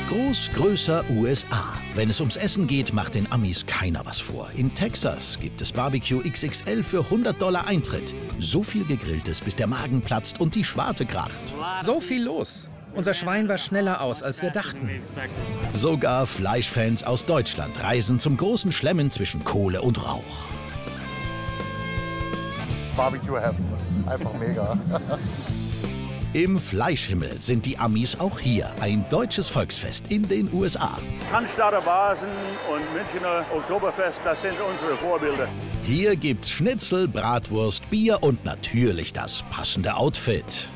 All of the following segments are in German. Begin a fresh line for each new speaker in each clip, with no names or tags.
Groß, größer USA. Wenn es ums Essen geht, macht den Amis keiner was vor. In Texas gibt es Barbecue XXL für $100 Eintritt. So viel Gegrilltes, bis der Magen platzt und die Schwarte kracht.
So viel los. Unser Schwein war schneller aus, als wir dachten.
Sogar Fleischfans aus Deutschland reisen zum großen Schlemmen zwischen Kohle und Rauch.
Barbecue Heaven. Einfach mega.
Im Fleischhimmel sind die Amis auch hier. Ein deutsches Volksfest in den USA.
Cannstatter Vasen und Münchner Oktoberfest, das sind unsere Vorbilder.
Hier gibt's Schnitzel, Bratwurst, Bier und natürlich das passende Outfit.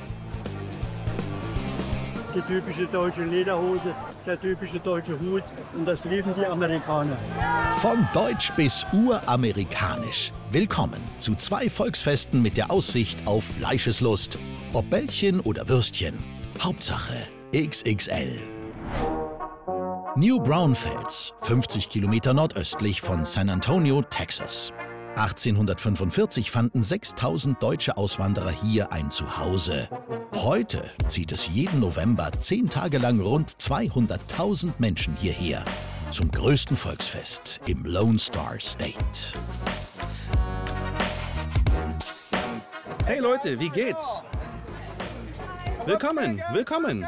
Die typische deutsche Lederhose, der typische deutsche Hut und das lieben die Amerikaner.
Von deutsch bis uramerikanisch. Willkommen zu 2 Volksfesten mit der Aussicht auf Fleischeslust. Ob Bällchen oder Würstchen, Hauptsache XXL. New Braunfels, 50 Kilometer nordöstlich von San Antonio, Texas. 1845 fanden 6000 deutsche Auswanderer hier ein Zuhause. Heute zieht es jeden November 10 Tage lang rund 200.000 Menschen hierher. Zum größten Volksfest im Lone Star State.
Hey Leute, wie geht's? Willkommen, willkommen!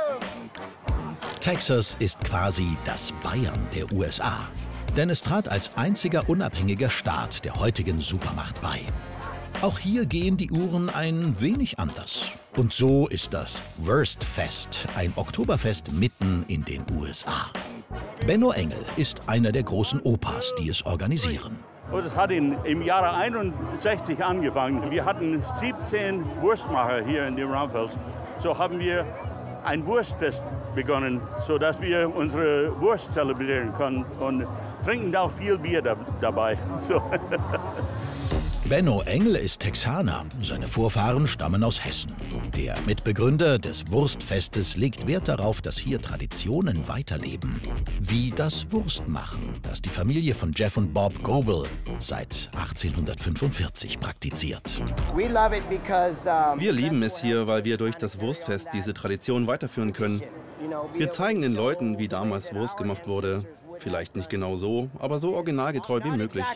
Texas ist quasi das Bayern der USA. Denn es trat als einziger unabhängiger Staat der heutigen Supermacht bei. Auch hier gehen die Uhren ein wenig anders. Und so ist das Wurstfest, ein Oktoberfest mitten in den USA. Benno Engel ist einer der großen Opas, die es organisieren.
Das hat im Jahre 61 angefangen. Wir hatten 17 Wurstmacher hier in New Braunfels. So haben wir ein Wurstfest begonnen, sodass wir unsere Wurst zelebrieren können und trinken auch viel Bier dabei. So.
Benno Engel ist Texaner. Seine Vorfahren stammen aus Hessen. Der Mitbegründer des Wurstfestes legt Wert darauf, dass hier Traditionen weiterleben. Wie das Wurstmachen, das die Familie von Jeff und Bob Goebel seit 1845 praktiziert.
Wir lieben es hier, weil wir durch das Wurstfest diese Tradition weiterführen können. Wir zeigen den Leuten, wie damals Wurst gemacht wurde. Vielleicht nicht genau so, aber so originalgetreu wie möglich.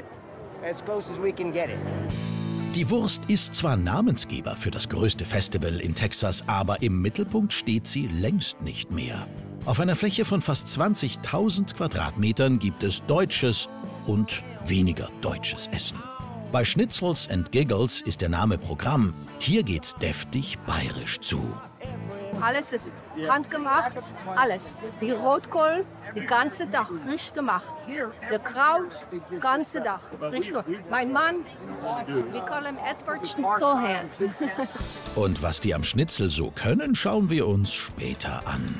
Die Wurst ist zwar Namensgeber für das größte Festival in Texas, aber im Mittelpunkt steht sie längst nicht mehr. Auf einer Fläche von fast 20.000 Quadratmetern gibt es deutsches und weniger deutsches Essen. Bei Schnitzels and Giggles ist der Name Programm. Hier geht's deftig bayerisch zu.
Alles ist handgemacht, alles. Die Rotkohl, die ganze Tag frisch gemacht. Der Kraut, ganze Tag frisch gemacht. Mein Mann, wir callen Edward Schnitzelhand.
Und was die am Schnitzel so können, schauen wir uns später an.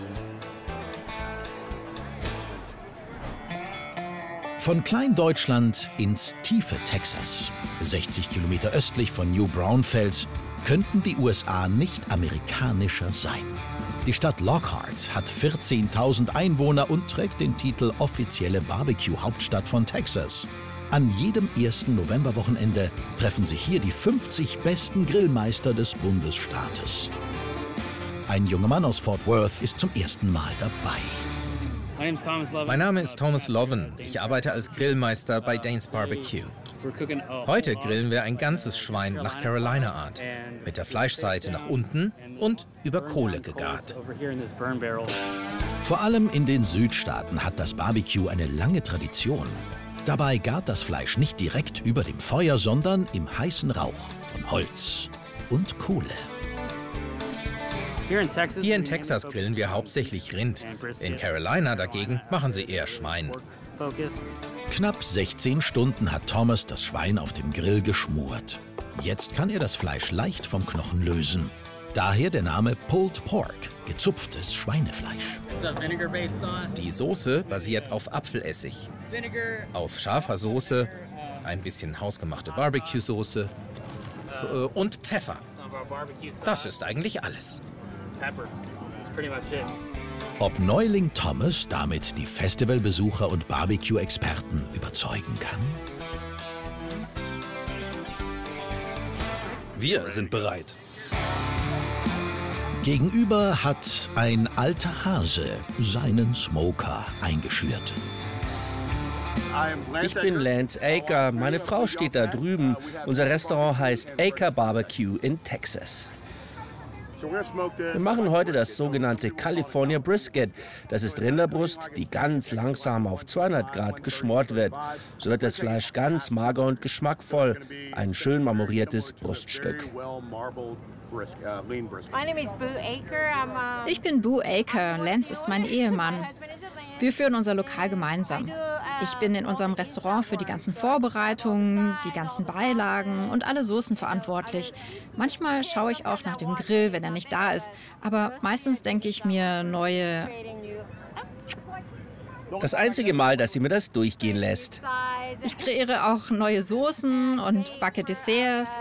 Von Kleindeutschland ins tiefe Texas, 60 Kilometer östlich von New Braunfels, könnten die USA nicht amerikanischer sein. Die Stadt Lockhart hat 14.000 Einwohner und trägt den Titel offizielle Barbecue-Hauptstadt von Texas. An jedem ersten Novemberwochenende treffen sich hier die 50 besten Grillmeister des Bundesstaates. Ein junger Mann aus Fort Worth ist zum ersten Mal dabei.
Mein Name ist Thomas Loven. Ich arbeite als Grillmeister bei Danes Barbecue. Heute grillen wir ein ganzes Schwein nach Carolina-Art, mit der Fleischseite nach unten und über Kohle gegart.
Vor allem in den Südstaaten hat das Barbecue eine lange Tradition. Dabei gart das Fleisch nicht direkt über dem Feuer, sondern im heißen Rauch von Holz und Kohle.
Hier in Texas grillen wir hauptsächlich Rind. In Carolina dagegen machen sie eher Schwein.
Knapp 16 Stunden hat Thomas das Schwein auf dem Grill geschmort. Jetzt kann er das Fleisch leicht vom Knochen lösen. Daher der Name Pulled Pork, gezupftes Schweinefleisch.
Die Soße basiert auf Apfelessig, auf scharfer Soße, ein bisschen hausgemachte Barbecue-Soße und Pfeffer. Das ist eigentlich alles.
Ob Neuling Thomas damit die Festivalbesucher und Barbecue-Experten überzeugen kann?
Wir sind bereit.
Gegenüber hat ein alter Hase seinen Smoker eingeschürt.
Ich bin Lance Aker, meine Frau steht da drüben. Unser Restaurant heißt Aker Barbecue in Texas. Wir machen heute das sogenannte California Brisket. Das ist Rinderbrust, die ganz langsam auf 200 Grad geschmort wird. So wird das Fleisch ganz mager und geschmackvoll. Ein schön marmoriertes Bruststück.
Ich bin Boo Aker, Lance ist mein Ehemann. Wir führen unser Lokal gemeinsam. Ich bin in unserem Restaurant für die ganzen Vorbereitungen, die ganzen Beilagen und alle Soßen verantwortlich. Manchmal schaue ich auch nach dem Grill, wenn er nicht da ist. Aber meistens denke ich mir neue...
Das einzige Mal, dass sie mir das durchgehen lässt.
Ich kreiere auch neue Soßen und backe Desserts.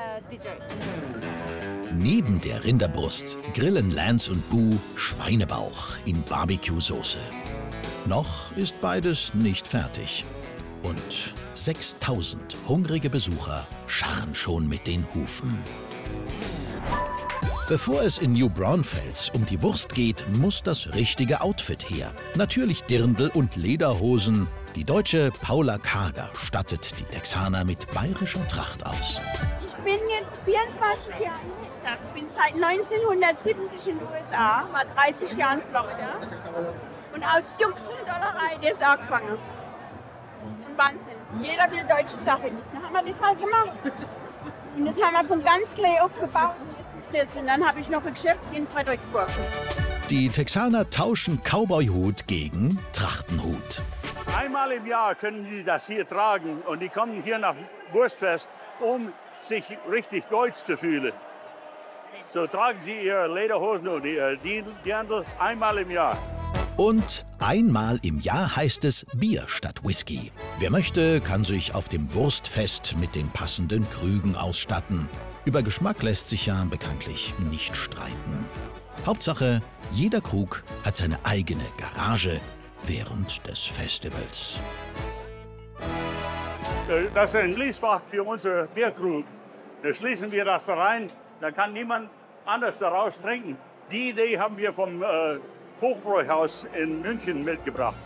Neben der Rinderbrust grillen Lance und Boo Schweinebauch in Barbecue-Soße. Noch ist beides nicht fertig. Und 6000 hungrige Besucher scharren schon mit den Hufen. Bevor es in New Braunfels um die Wurst geht, muss das richtige Outfit her. Natürlich Dirndl und Lederhosen. Die Deutsche Paula Kager stattet die Texaner mit bayerischer Tracht aus.
Ich bin jetzt 24 Jahre alt. Ich bin seit 1970 in den USA, war 30 Jahre in Florida. Und aus Jux und Dollerei das angefangen. Ein Wahnsinn. Jeder will deutsche Sachen. Dann haben wir das halt gemacht. Und das haben wir von ganz klein aufgebaut. Und jetzt ist das. Und dann habe ich noch ein Geschäft in Fredericksburg.
Die Texaner tauschen Cowboyhut gegen Trachtenhut.
Einmal im Jahr können die das hier tragen und die kommen hier nach Wurstfest, um sich richtig deutsch zu fühlen. So tragen sie ihre Lederhosen und ihre Dirndl einmal im Jahr.
Und einmal im Jahr heißt es Bier statt Whisky. Wer möchte, kann sich auf dem Wurstfest mit den passenden Krügen ausstatten. Über Geschmack lässt sich ja bekanntlich nicht streiten. Hauptsache, jeder Krug hat seine eigene Garage während des Festivals.
Das ist ein Schließfach für unser Bierkrug. Da schließen wir das rein, dann kann niemand anders daraus trinken. Die Idee haben wir vom Hochbräuhaus in München mitgebracht.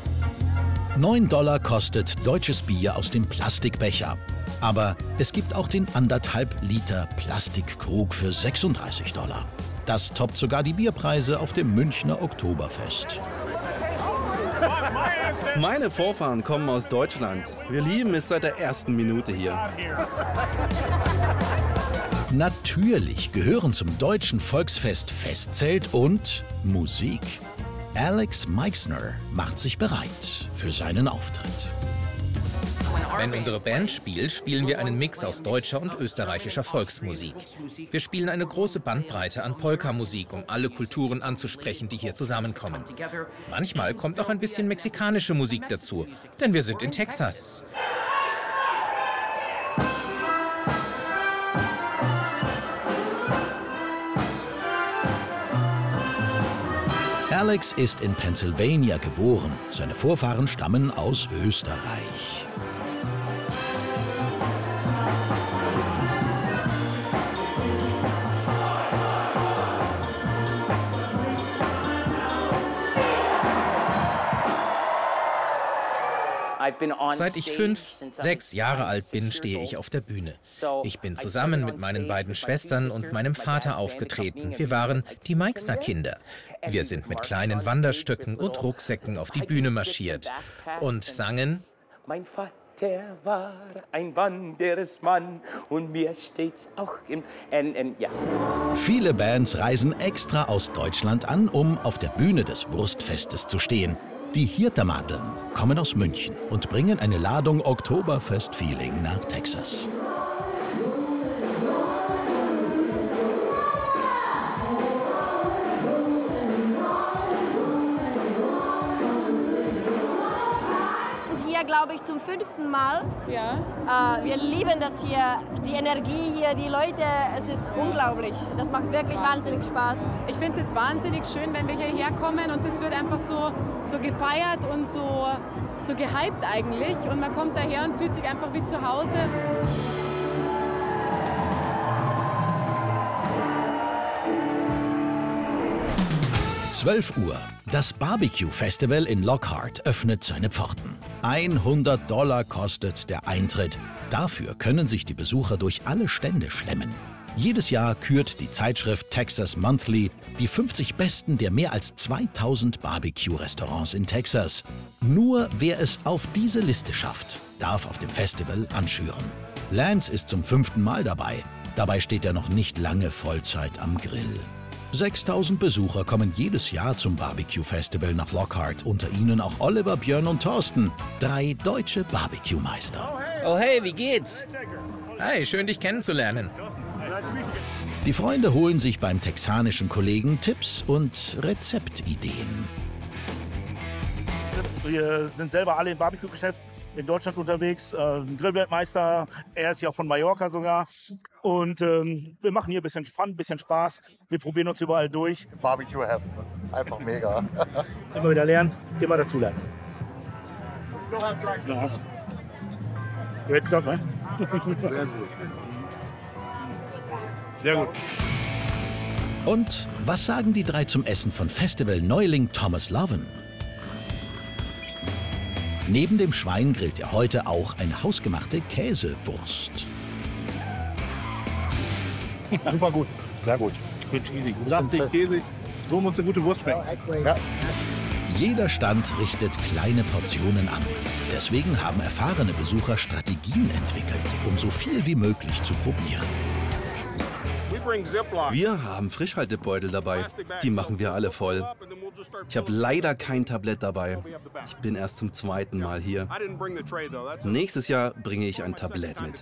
$9 kostet deutsches Bier aus dem Plastikbecher. Aber es gibt auch den 1,5 Liter Plastikkrug für $36. Das toppt sogar die Bierpreise auf dem Münchner Oktoberfest.
Meine Vorfahren kommen aus Deutschland. Wir lieben es seit der ersten Minute hier.
Natürlich gehören zum deutschen Volksfest Festzelt und Musik. Alex Meixner macht sich bereit für seinen Auftritt.
Wenn unsere Band spielt, spielen wir einen Mix aus deutscher und österreichischer Volksmusik. Wir spielen eine große Bandbreite an Polka-Musik, um alle Kulturen anzusprechen, die hier zusammenkommen. Manchmal kommt auch ein bisschen mexikanische Musik dazu, denn wir sind in Texas.
Alex ist in Pennsylvania geboren. Seine Vorfahren stammen aus Österreich.
Seit ich 5, 6 Jahre alt bin, stehe ich auf der Bühne. Ich bin zusammen mit meinen beiden Schwestern und meinem Vater aufgetreten. Wir waren die Meixner-Kinder. Wir sind mit kleinen Wanderstöcken und Rucksäcken auf die Bühne marschiert und sangen:
Mein Vater war ein Wandersmann und mir steht's auch im ja.
Viele Bands reisen extra aus Deutschland an, um auf der Bühne des Wurstfestes zu stehen. Die Hirtermadeln kommen aus München und bringen eine Ladung Oktoberfest-Feeling nach Texas.
Glaube ich, zum 5. Mal. Ja. Wir lieben das hier, die Energie hier, die Leute, es ist unglaublich. Das macht wirklich wahnsinnig Spaß.
Ich finde es wahnsinnig schön, wenn wir hierher kommen und es wird einfach so gefeiert und so gehypt eigentlich. Und man kommt daher und fühlt sich einfach wie zu Hause.
12 Uhr. Das Barbecue Festival in Lockhart öffnet seine Pforten. $100 kostet der Eintritt. Dafür können sich die Besucher durch alle Stände schlemmen. Jedes Jahr kürt die Zeitschrift Texas Monthly die 50 besten der mehr als 2000 Barbecue-Restaurants in Texas. Nur wer es auf diese Liste schafft, darf auf dem Festival anschüren. Lance ist zum 5. Mal dabei. Dabei steht er noch nicht lange Vollzeit am Grill. 6000 Besucher kommen jedes Jahr zum Barbecue-Festival nach Lockhart, unter ihnen auch Oliver, Björn und Thorsten, 3 deutsche Barbecue-Meister.
Oh hey, wie geht's?
Hi, schön dich kennenzulernen.
Die Freunde holen sich beim texanischen Kollegen Tipps und Rezeptideen.
Wir sind selber alle im Barbecue-Geschäft in Deutschland unterwegs. Ein Grillweltmeister, er ist ja auch von Mallorca sogar. Und wir machen hier ein bisschen Fun, ein bisschen Spaß. Wir probieren uns überall durch.
Barbecue Heaven, einfach mega.
Immer wieder lernen, immer dazulernen. Ja. Du hättest das, ne?
Sehr gut.
Sehr gut.
Und was sagen die 3 zum Essen von Festival-Neuling Thomas Loven? Neben dem Schwein grillt er heute auch eine hausgemachte Käsewurst.
Super gut.
Sehr gut.
Gut cheesy. Saftig, käsig. So muss eine gute Wurst schmecken. Ja.
Jeder Stand richtet kleine Portionen an. Deswegen haben erfahrene Besucher Strategien entwickelt, um so viel wie möglich zu probieren.
Wir haben Frischhaltebeutel dabei. Die machen wir alle voll. Ich habe leider kein Tablett dabei. Ich bin erst zum 2. Mal hier. Nächstes Jahr bringe ich ein Tablett mit.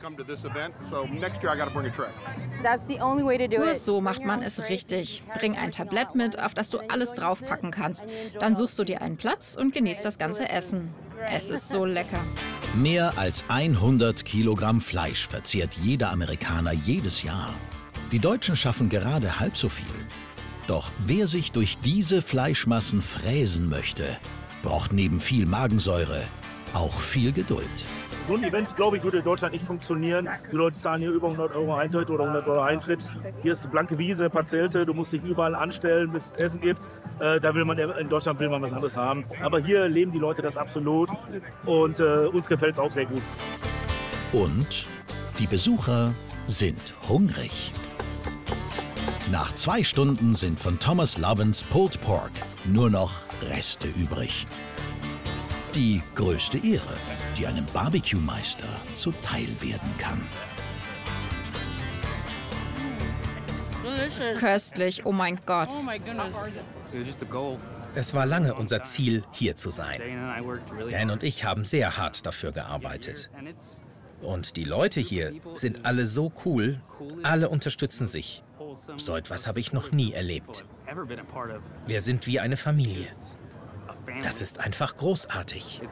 Nur so macht man es richtig. Bring ein Tablett mit, auf das du alles draufpacken kannst. Dann suchst du dir einen Platz und genießt das ganze Essen. Es ist so lecker.
Mehr als 100 Kilogramm Fleisch verzehrt jeder Amerikaner jedes Jahr. Die Deutschen schaffen gerade halb so viel. Doch wer sich durch diese Fleischmassen fräsen möchte, braucht neben viel Magensäure auch viel Geduld.
So ein Event, glaube ich, würde in Deutschland nicht funktionieren. Die Leute zahlen hier über 100 € Eintritt oder 100 € Eintritt. Hier ist eine blanke Wiese, ein paar Zelte, du musst dich überall anstellen, bis es Essen gibt. In Deutschland will man was anderes haben. Aber hier leben die Leute das absolut und uns gefällt es auch sehr gut.
Und die Besucher sind hungrig. Nach 2 Stunden sind von Thomas Lovens Pulled Pork nur noch Reste übrig. Die größte Ehre, die einem Barbecue-Meister zuteil werden kann.
Köstlich, oh mein Gott.
Es war lange unser Ziel, hier zu sein. Dan und ich haben sehr hart dafür gearbeitet. Und die Leute hier sind alle so cool, alle unterstützen sich. So etwas habe ich noch nie erlebt. Wir sind wie eine Familie. Das ist einfach großartig.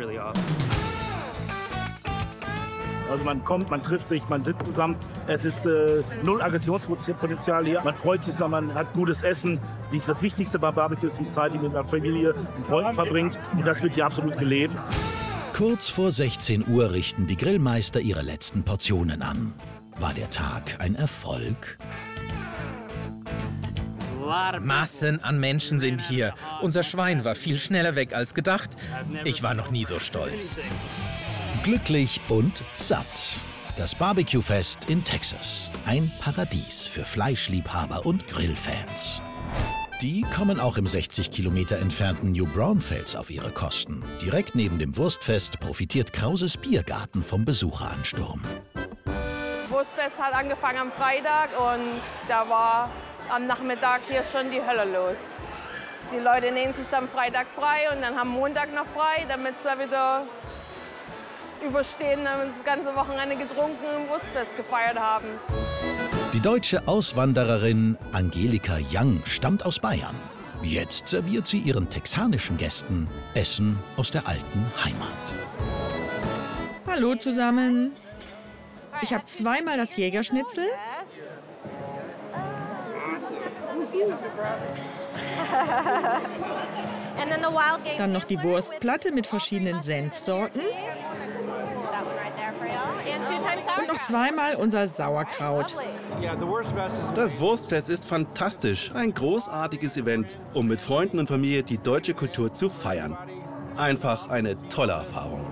Also man kommt, man trifft sich, man sitzt zusammen. Es ist null Aggressionspotenzial hier. Man freut sich zusammen, man hat gutes Essen. Das Wichtigste bei Barbecue ist die Zeit, die man mit der Familie und Freunden verbringt. Und das wird hier absolut gelebt.
Kurz vor 16 Uhr richten die Grillmeister ihre letzten Portionen an. War der Tag ein Erfolg?
Massen an Menschen sind hier. Unser Schwein war viel schneller weg als gedacht. Ich war noch nie so stolz.
Glücklich und satt. Das Barbecue-Fest in Texas. Ein Paradies für Fleischliebhaber und Grillfans. Die kommen auch im 60 Kilometer entfernten New Braunfels auf ihre Kosten. Direkt neben dem Wurstfest profitiert Krauses Biergarten vom Besucheransturm.
Wurstfest hat angefangen am Freitag und da war am Nachmittag hier schon die Hölle los. Die Leute nehmen sich dann Freitag frei und dann haben Montag noch frei, damit sie wieder überstehen, damit sie das ganze Wochenende getrunken im Wurstfest gefeiert haben.
Die deutsche Auswandererin Angelika Young stammt aus Bayern. Jetzt serviert sie ihren texanischen Gästen Essen aus der alten Heimat.
Hallo zusammen. Ich habe zweimal das Jägerschnitzel. Dann noch die Wurstplatte mit verschiedenen Senfsorten. Und noch zweimal unser Sauerkraut.
Das Wurstfest ist fantastisch. Ein großartiges Event, um mit Freunden und Familie die deutsche Kultur zu feiern. Einfach eine tolle Erfahrung.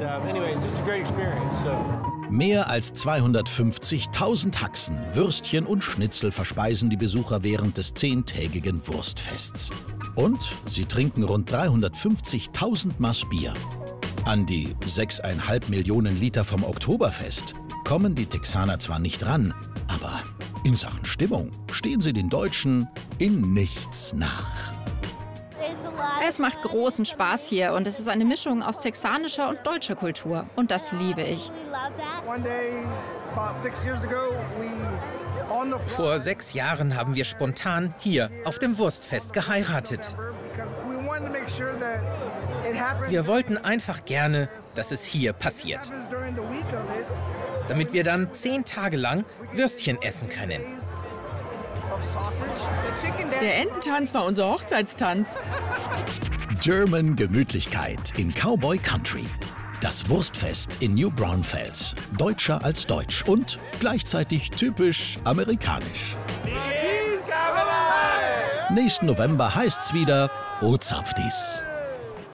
Mehr als 250.000 Haxen, Würstchen und Schnitzel verspeisen die Besucher während des 10-tägigen Wurstfests. Und sie trinken rund 350.000 Maß Bier. An die 6,5 Millionen Liter vom Oktoberfest kommen die Texaner zwar nicht ran, aber in Sachen Stimmung stehen sie den Deutschen in nichts nach.
Es macht großen Spaß hier und es ist eine Mischung aus texanischer und deutscher Kultur. Und das liebe ich.
Vor 6 Jahren haben wir spontan hier auf dem Wurstfest geheiratet. Wir wollten einfach gerne, dass es hier passiert. Damit wir dann 10 Tage lang Würstchen essen können.
Der Ententanz war unser Hochzeitstanz.
German Gemütlichkeit in Cowboy Country. Das Wurstfest in New Braunfels. Deutscher als deutsch und gleichzeitig typisch amerikanisch. Nächsten November heißt's wieder O Zapftis.